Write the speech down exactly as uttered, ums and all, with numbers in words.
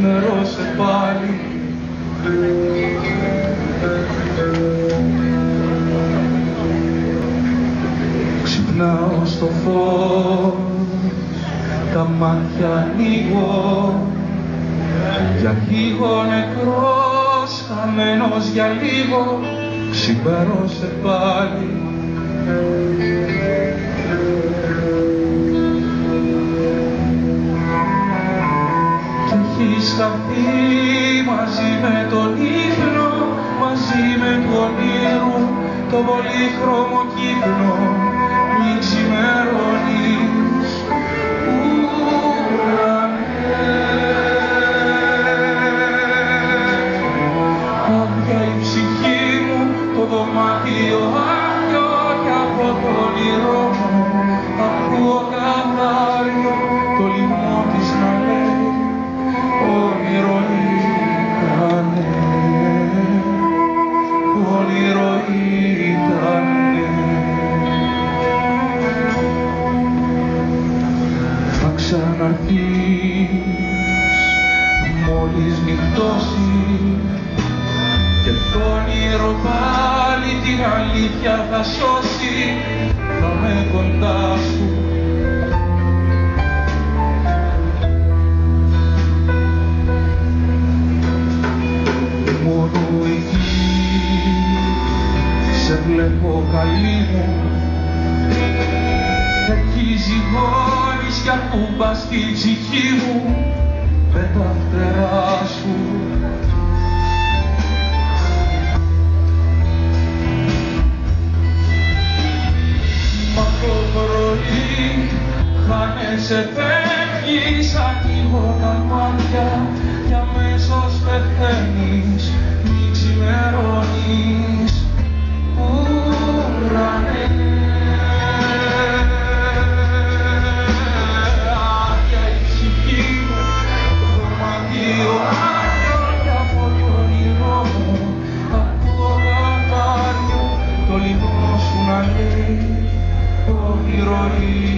ξημερώσε πάλι. Ξυπνάω στο φως, τα μάτια ανοίγω, για λίγο νεκρός, χαμένος για λίγο, ξημερώσε πάλι. Κι έχεις χαθεί μαζί με τον ύπνο, μαζί με του ονείρου το πολύχρωμο κύκνο. Μη ξημερώνεις, ουρανέ. Άδεια η ψυχή μου, το δωμάτιο άδειο, κι από το όνειρό μου ακούω καθάριο το λιμνό της να λέει όνειρο ήτανε, όνειρο ήτανε. Θα ξαναρθείς μόλις νυχτώσει και το όνειρο πάλι την αλήθεια θα σώσει. Θα με κοντά σου, μόνο εκεί σε βλέπω καλή μου. Εκεί ζυγώνεις κι ακούμπας στην ψυχή μου με τα φτερά σου. Μα το πρωί χάνεσαι, φεύγεις, ανοίγω τα μάτια κι αμέσως πεθαίνεις. Μη ξημερώνεις, ουρανέ. Άδεια η ψυχή μου, το δωμάτιο άδειο, κι από το όνειρό μου ακούω καθάριο το λιμνό σου να λέει όνειρο.